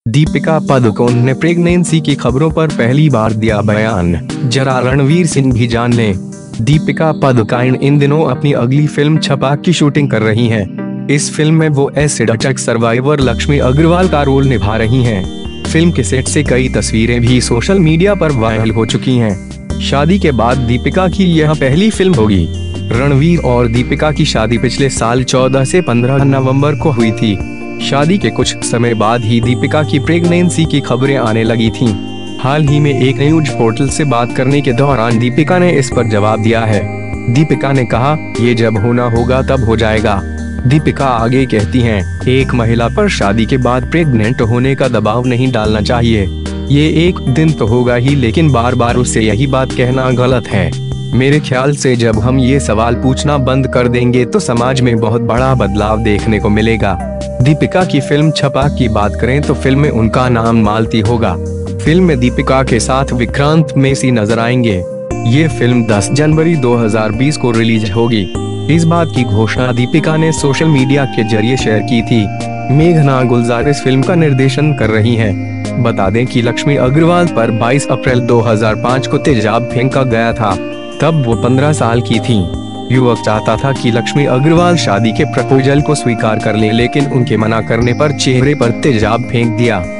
दीपिका पादुकोण ने प्रेगनेंसी की खबरों पर पहली बार दिया बयान। जरा रणवीर सिंह भी जान लें। दीपिका पादुकोण इन दिनों अपनी अगली फिल्म छपाक की शूटिंग कर रही हैं। इस फिल्म में वो acid attack survivor Lakshmi Agarwal का रोल निभा रही हैं। फिल्म के सेट से कई तस्वीरें भी सोशल मीडिया पर वायरल हो चुकी हैं। शादी के बाद दीपिका की यह पहली फिल्म होगी। रणवीर और दीपिका की शादी पिछले साल 14 से 15 नवंबर को हुई थी। शादी के कुछ समय बाद ही दीपिका की प्रेगनेंसी की खबरें आने लगी थीं। हाल ही में एक न्यूज पोर्टल से बात करने के दौरान दीपिका ने इस पर जवाब दिया है। दीपिका ने कहा, ये जब होना होगा तब हो जाएगा। दीपिका आगे कहती हैं, एक महिला पर शादी के बाद प्रेग्नेंट होने का दबाव नहीं डालना चाहिए। ये एक दिन तो होगा ही, लेकिन बार बार उससे यही बात कहना गलत है। मेरे ख्याल से जब हम ये सवाल पूछना बंद कर देंगे तो समाज में बहुत बड़ा बदलाव देखने को मिलेगा। दीपिका की फिल्म छपाक की बात करें तो फिल्म में उनका नाम मालती होगा। फिल्म में दीपिका के साथ विक्रांत मैसी नजर आएंगे। ये फिल्म 10 जनवरी 2020 को रिलीज होगी। इस बात की घोषणा दीपिका ने सोशल मीडिया के जरिए शेयर की थी। मेघना गुलजार इस फिल्म का निर्देशन कर रही हैं। बता दें कि लक्ष्मी अग्रवाल पर 22 अप्रैल 2005 को तेजाब फेंका गया था। तब वो 15 साल की थीं। युवक चाहता था कि लक्ष्मी अग्रवाल शादी के प्रपोजल को स्वीकार कर ले, लेकिन उनके मना करने पर चेहरे पर तेजाब फेंक दिया।